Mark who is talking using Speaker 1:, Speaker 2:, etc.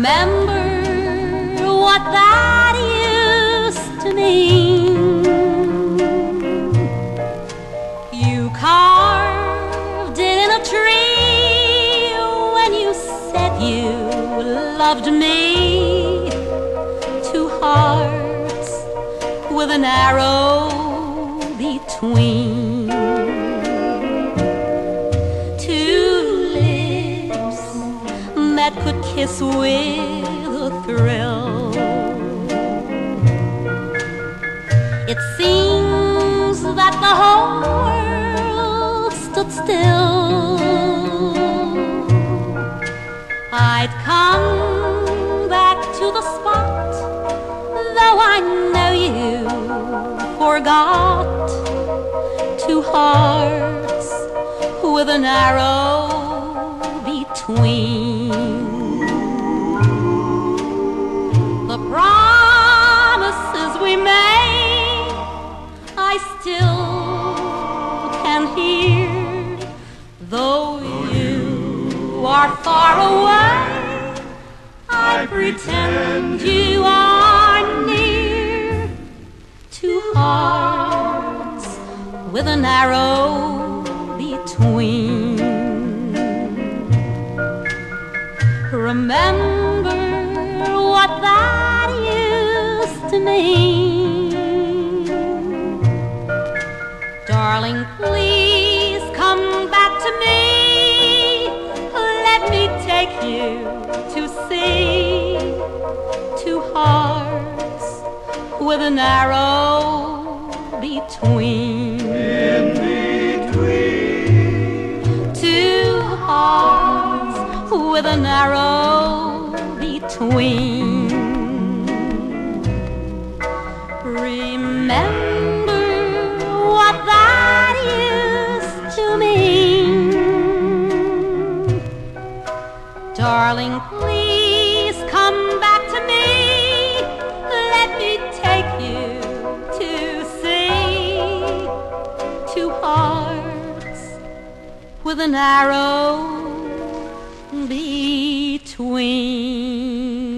Speaker 1: Remember what that used to mean. You carved it in a tree when you said you loved me. Two hearts with an arrow between. Two lips that could kiss with a thrill. It seems that the whole world stood still. I'd come back to the spot, though I know you forgot. Two hearts with an arrow between. The promises we made I still can hear. Though you are far away, I pretend you are near. Two hearts with an arrow between. Remember what that used to mean. Darling, please come back to me. Let me take you to see. Two hearts with an arrow between.
Speaker 2: In between.
Speaker 1: Two hearts with an arrow between. Remember what that used to mean. Darling, please come back to me. Let me take you to see. Two hearts with an arrow between.